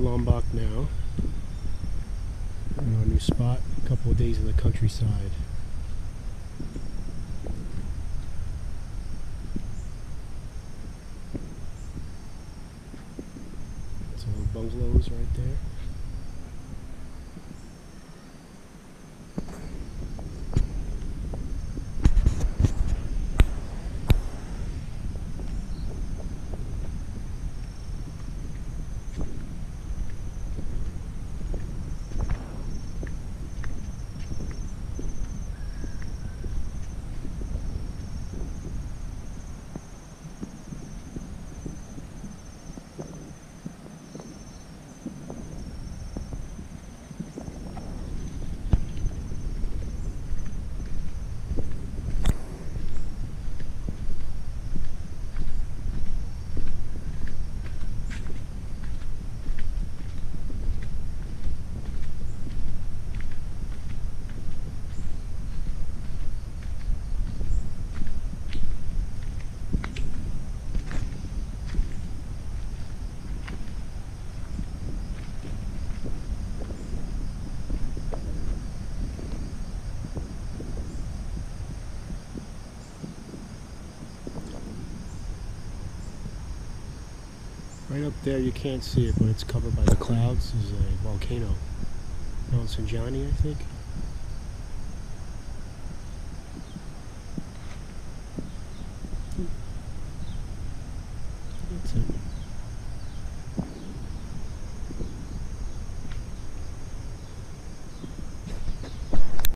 Lombok now. Our new spot, a couple of days in the countryside. Some bungalows right there. Right up there, you can't see it, but it's covered by the clouds, is a volcano. Mount Sinjani, I think.